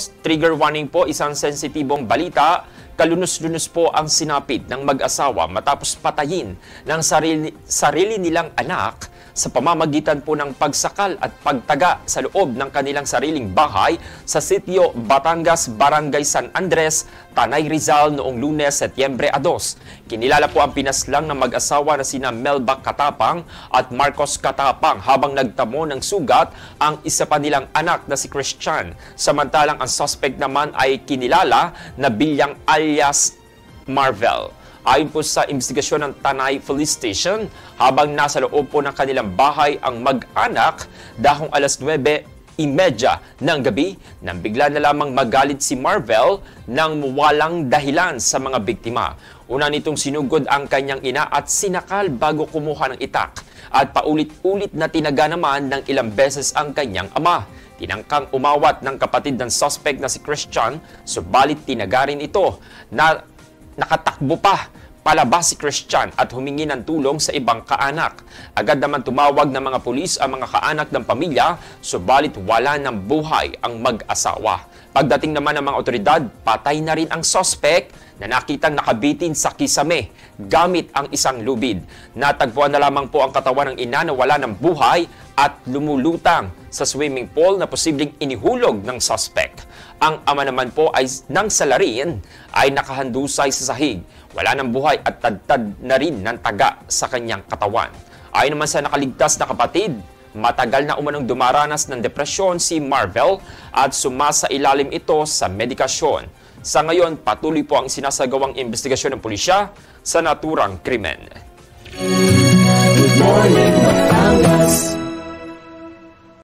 Trigger warning po, isang sensitibong balita. Kalunos-lunos po ang sinapit ng mag-asawa matapos patayin ng sarili nilang anak sa pamamagitan po ng pagsakal at pagtaga sa loob ng kanilang sariling bahay sa sitio Batangas, Barangay San Andres, Tanay Rizal noong Lunes, Setyembre 2. Kinilala po ang pinaslang ng mag-asawa na sina Melba Katapang at Marcos Katapang habang nagtamo ng sugat ang isa pa nilang anak na si Christian. Samantalang ang suspect naman ay kinilala na bilyang alias Marvel. Ayon po sa investigasyon ng Tanay Police Station, habang nasa loob po ng kanilang bahay ang mag-anak, dahong alas 9:30 ng gabi, nang bigla na lamang magalit si Marvel nang walang dahilan sa mga biktima. Una nitong sinugod ang kanyang ina at sinakal bago kumuha ng itak at paulit-ulit na tinaga naman ng ilang beses ang kanyang ama. Tinangkang umawat ng kapatid ng suspect na si Christian, subalit tinaga rin ito na nakatakbo pa palabas si Christian at humingi ng tulong sa ibang kaanak. Agad naman tumawag ng mga pulis ang mga kaanak ng pamilya, subalit wala ng buhay ang mag-asawa. Pagdating naman ng mga otoridad, patay na rin ang suspect na nakitang nakabitin sa kisame gamit ang isang lubid. Natagpuan na lamang po ang katawan ng ina na wala ng buhay at lumulutang sa swimming pool na posibleng inihulog ng suspect. Ang ama naman po ay ng salarin ay nakahandusay sa sahig. Wala ng buhay at tadtad na rin ng taga sa kanyang katawan. Ayon naman sa nakaligtas na kapatid, matagal na umanong dumaranas ng depresyon si Marvel at sumasailalim ito sa medikasyon. Sa ngayon, patuloy po ang sinasagawang investigasyon ng pulisya sa naturang krimen. Good morning, Batangas.